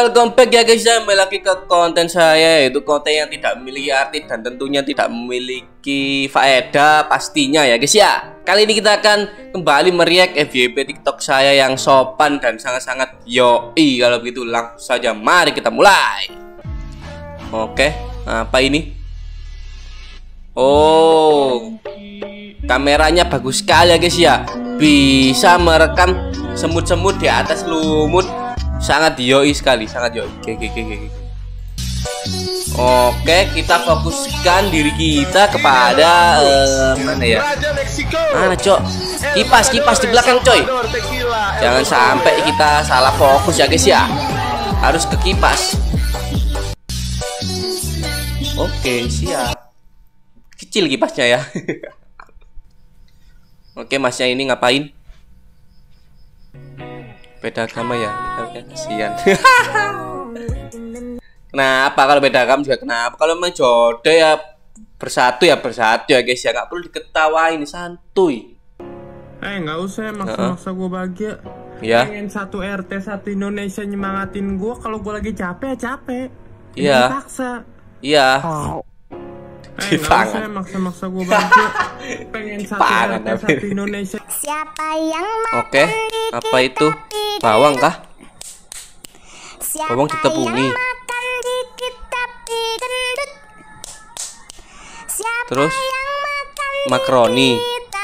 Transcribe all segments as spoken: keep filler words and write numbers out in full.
welcome back ya guys, kembali lagi ke konten saya, yaitu konten yang tidak memiliki arti dan tentunya tidak memiliki faedah pastinya ya guys ya. Kali ini kita akan kembali meriak F Y P TikTok saya yang sopan dan sangat-sangat yoi. Kalau begitu langsung saja mari kita mulai. Oke, apa ini? Oh, kameranya bagus sekali ya guys ya. Bisa merekam semut-semut di atas lumut. Sangat yoi sekali, sangat yoi. Oke, oke, oke, oke. Oke, kita fokuskan diri kita kepada uh, mana ya? Mana, Cok? Kipas, kipas di belakang, coy. Jangan sampai kita salah fokus ya, guys ya. Harus ke kipas. Oke, siap. Kecil kipasnya ya. Oke, masnya ini ngapain? Beda agama ya, oke, kasihan. Kenapa kalau beda agama juga kenapa? Kalau memang jodoh ya bersatu ya bersatu ya guys ya, nggak perlu diketawain, santuy. Eh nggak usah maksa-maksa gue bahagia. Ya. Pengen satu R T satu Indonesia nyemangatin gue kalau gue lagi capek ya capek. Iya. Dipaksa. Iya. Oh. Eh nggak usah maksa-maksa gue bahagia. Pengen satu R T satu Indonesia. Siapa yang Oke, apa itu? Bawang kah? Bawang ditepungi. Terus makaroni.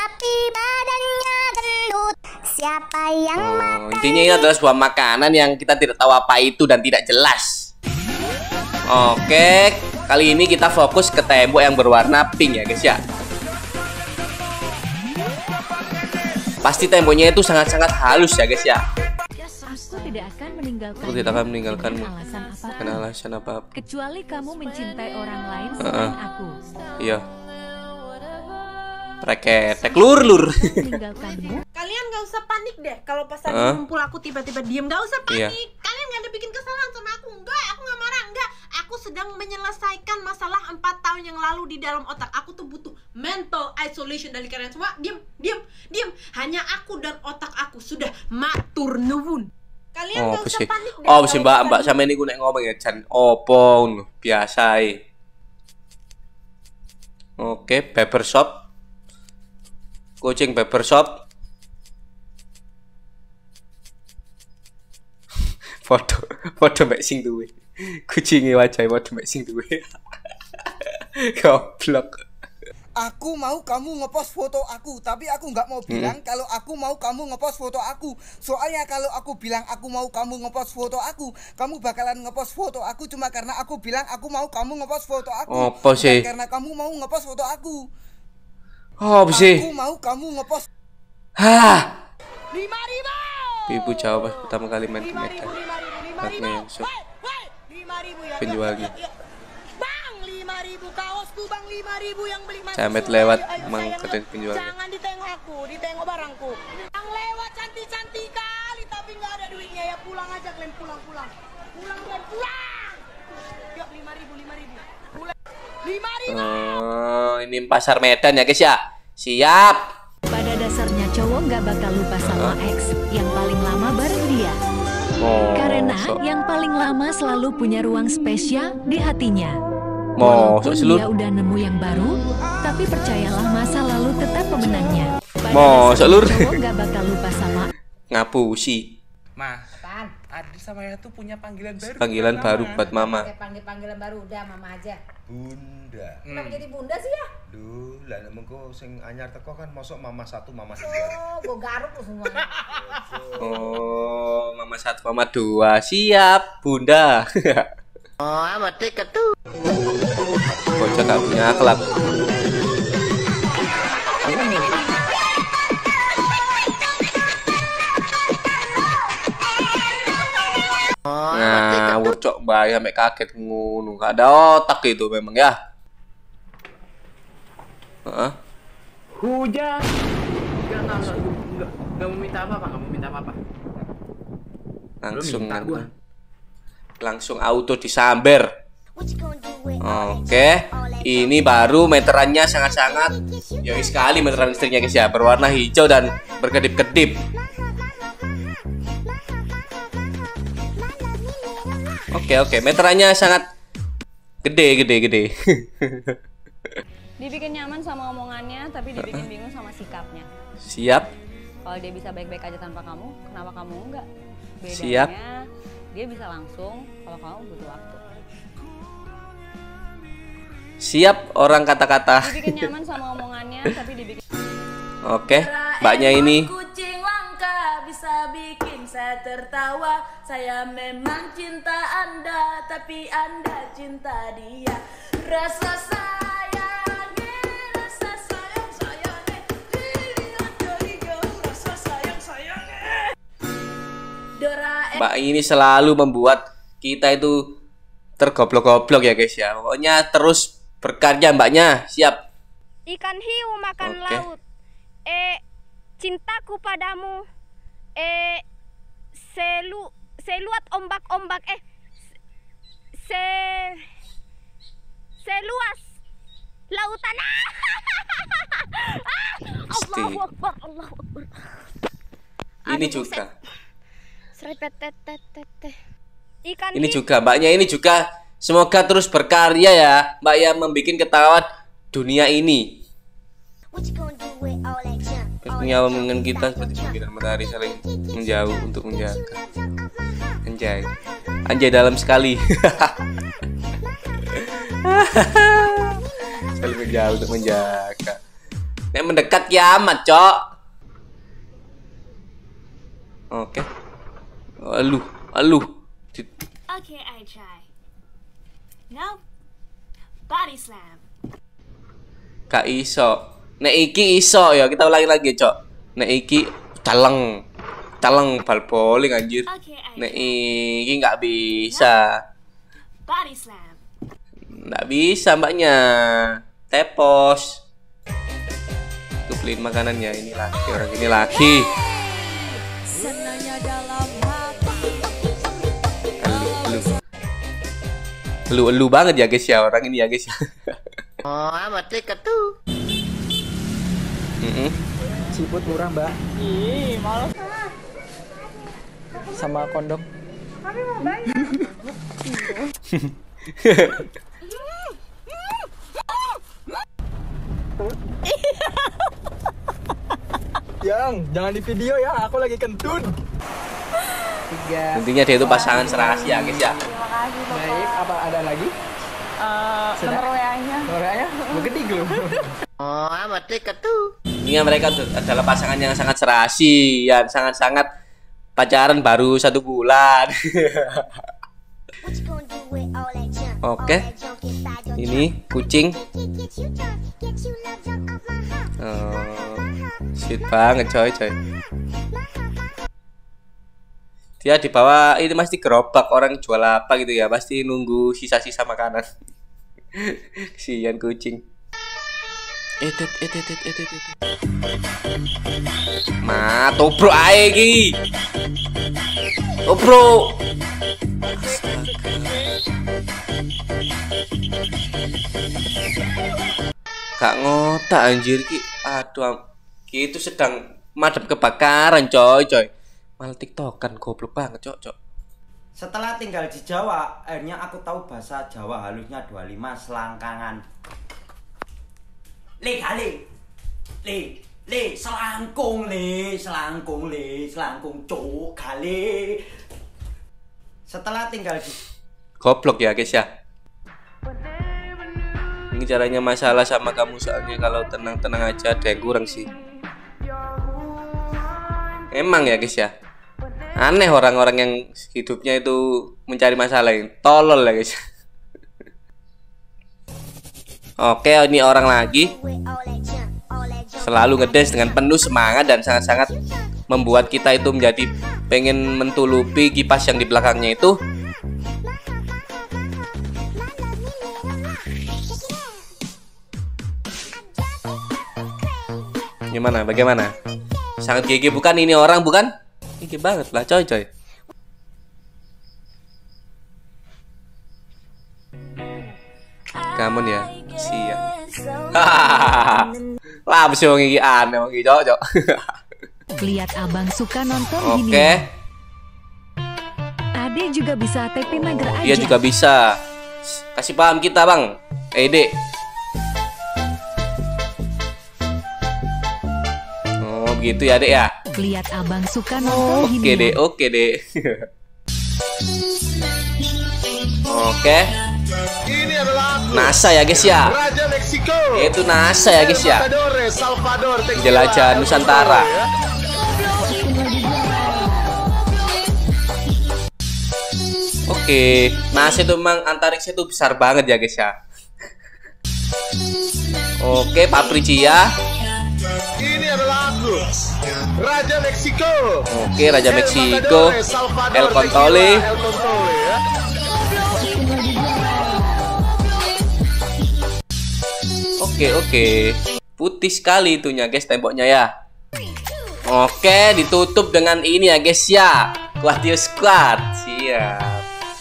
Oh, intinya ini adalah sebuah makanan yang kita tidak tahu apa itu dan tidak jelas. Oke, kali ini kita fokus ke tembok yang berwarna pink ya guys ya. Pasti temboknya itu sangat-sangat halus ya guys ya. Aku tidak akan meninggalkan. Aku tidak akan meninggalkanmu. Dengan alasan apapun. Karena alasan apa? Kecuali kamu mencintai orang lain Uh-uh. selain aku. Iya. Reketek lur lur. Meninggalkanmu. Kalian gak usah panik deh kalau pas lagi Huh? ngumpul aku tiba-tiba diem. Gak usah panik. Iya. Kalian gak ada bikin kesalahan sama aku. Enggak, aku gak marah. Enggak, aku sedang menyelesaikan masalah empat tahun yang lalu di dalam otak. Aku tuh butuh mental isolation dari kalian semua. Diem, diem, diem. Hanya aku dan otak aku sudah matur nuwun. Kalian Oh, gak usah sih. panik deh. Oh, sih kalau Mbak, pas Mbak lagi- sama ini gue nek ngomong ya jan opo ngono, biasa ae. Oke, barbershop. Kucing barbershop. Foto, foto mbak sing duwe. Kucinge wajahe foto mbak sing duwe. Goblok. Aku mau kamu ngepost foto aku, tapi aku nggak mau bilang kalau aku mau kamu ngepost foto aku. Soalnya kalau aku bilang aku mau kamu ngepost foto aku, kamu bakalan ngepost foto aku cuma karena aku bilang aku mau kamu ngepost foto aku. Apa sih? Bukan karena kamu mau ngepost foto aku. Oh, apa sih? Aku mau kamu ngepost. Hah. Lima ribu. Ibu jawab pas pertama kali main ke Medan. Maknya yang sok Lima ribu ya. penjualnya. Bang, lima ribu kaosku bang, lima ribu yang beli masuk. Jamet semua. lewat, Ayo, ayo, emang sayang, keren penjualnya. Jangan ditengok aku, ditengok barangku. Yang lewat cantik-cantik kali tapi nggak ada duitnya ya, pulang aja kalian, pulang pulang. Pulang kalian, pulang. Yuk lima ribu, lima ribu. Pulang. Lima ribu. Oh, ini pasar Medan ya guys ya. Siap. Pada dasarnya cowok nggak bakal lupa sama ex yang paling lama bareng dia. Oh, Karena sok. yang paling lama selalu punya ruang spesial di hatinya. Mau Walaupun sok selur. dia udah nemu yang baru, tapi percayalah masa lalu tetap pemenangnya. Pada Mau, dasarnya selur. cowok nggak bakal lupa sama Ngapusi. Ma, Adri sama ya tuh punya panggilan baru. Panggilan buat baru Mama. buat mama. Saya panggil panggilan baru udah mama aja. Bunda. Kenapa jadi bunda sih ya? Duh, lah nek mengko sing anyar teko kan mosok mama satu, mama dua. Oh, gue garuk lu semuanya. Oh, mama satu, mama dua. Siap, Bunda. Oh, amat tiket tuh. Bocah gak punya akhlak. Ngawur cok, mbak sampai kaget ngono. Gak ada otak itu memang ya. Heeh. Hujan. Enggak enggak enggak enggak enggak mau minta apa-apa, enggak mau minta apa-apa. Langsung minta gua. langsung auto disamber. Oke, ini baru meterannya sangat-sangat yoi sekali meteran listriknya guys ya, berwarna hijau dan berkedip-kedip. Oke oke, meterannya sangat gede gede gede. Dibikin nyaman sama omongannya, tapi dibikin bingung sama sikapnya. Siap. Kalau dia bisa baik-baik aja tanpa kamu, kenapa kamu enggak? Bedanya, Siap. dia bisa langsung, kalau kamu butuh waktu. Siap orang kata-kata. Dibikin nyaman sama omongannya, tapi dibikin. Oke, mbaknya ini. Kucing langka bisa bikin saya tertawa. Saya memang cinta Anda, tapi Anda cinta dia. Rasa sayangnya, rasa sayang sayangnya, dilihat dari jauh rasa sayang sayangnya. Doraemon. Mbak ini selalu membuat kita itu tergoblok-goblok ya guys ya. Pokoknya terus berkarya mbaknya. Siap. Ikan hiu makan Oke. laut. Eh, cintaku padamu. Eh, selu seluat ombak-ombak. Eh, se seluas lautan. Allahu Akbar, Allahu Akbar. Ini Aduh, juga. Srepetetetete. Ikan Ini hiu. juga mbaknya ini juga. Semoga terus berkarya ya, mbak yang membuat ketawa dunia ini. Tentunya omongan kita seperti pimpinan matahari saling menjauh untuk menjaga. Anjay, anjay dalam sekali. Saling menjauh untuk menjaga. Nek mendekat kiamat, cok. Oke. Aluh, aluh. Okay, I try. No. Body slam. Gak iso. Nek iki iso ya, kita ulangi lagi, cok. Nek iki caleng. Caleng bal bowling anjir. Okay, I Nek try. iki nggak bisa. Body slam. Nggak bisa mbaknya. Tepos. Tuh beliin makanannya. Ini lagi orang ini lagi. Senanya dalam hati. Lu lu banget ya guys ya orang ini ya guys. Oh, amat dekat tuh. Mm-mm. Siput murah mbak. Ih, malas. Sama kondok. Kami mau bayar. Yang, jangan di video ya, aku lagi kentut. Tiga. Intinya dia itu pasangan serasi ya guys ya. Terima kasih, Papa. Baik, apa ada lagi? Uh, nomor W A-nya. Nomor W A-nya? Begitu belum? Oh, amat dekat tuh. Ini mereka tuh adalah pasangan yang sangat serasi, yang sangat-sangat pacaran baru satu bulan. Oke, ini kucing. Oh, sweet banget coy coy. Dia dibawa ini pasti gerobak orang jual apa gitu ya, pasti nunggu sisa-sisa makanan. Kesian kucing. Etet etet etet etet etet. Ma, tobrok ae iki. Tobrok. Gak ngotak anjir ki. Aduh, ki itu sedang madep kebakaran coy coy. Malah tiktokan goblok banget cok cok. Setelah tinggal di Jawa, akhirnya aku tahu bahasa Jawa halusnya dua puluh lima selangkangan. Le kali. Le, le selangkung le, selangkung le, selangkung cok kali. Setelah tinggal di Goblok ya guys ya. Ini caranya masalah sama kamu soalnya kalau tenang-tenang aja ada yang kurang sih. Emang ya guys ya. Aneh orang-orang yang hidupnya itu mencari masalah yang tolol ya guys. Oke, ini orang lagi. Selalu ngedance dengan penuh semangat dan sangat-sangat membuat kita itu menjadi pengen mentulupi kipas yang di belakangnya itu. Gimana? Bagaimana? Sangat G G bukan ini orang bukan? G G banget lah coy coy. Kamu ya, siap. Lah bisa wong iki aneh wong iki cocok. Lihat abang suka nonton Oke. gini. Aduh Ede juga bisa T P mager aja. Dia juga bisa. Kasih paham kita, Bang. Ede. Oh, begitu ya, Dek ya. Lihat abang suka nonton Oke, gini. Dek. Oke, Dek. Oke. Ini adalah aku, NASA ya, guys ya. Raja Meksiko. Itu NASA ya, guys ya. Salvador, Salvador, tequila, Jelajah Nusantara. ya. Oke, NASA itu memang antariksa itu besar banget ya, guys ya. Oke, Papricia. Ini adalah aku, Raja Meksiko. Oke, Raja Meksiko. El Contole. El Contole, ya. Oke, oke. Putih sekali itunya, guys, temboknya ya. Oke, ditutup dengan ini ya, guys ya. Quatio Squad. Siap.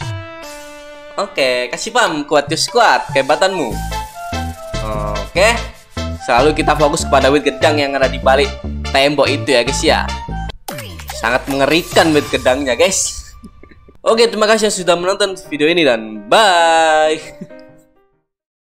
Oke, kasih paham Quatio Squad, kehebatanmu. Oke. Selalu kita fokus kepada wit gedang yang ada di balik tembok itu ya, guys ya. Sangat mengerikan wit gedangnya, guys. Oke, terima kasih yang sudah menonton video ini dan bye.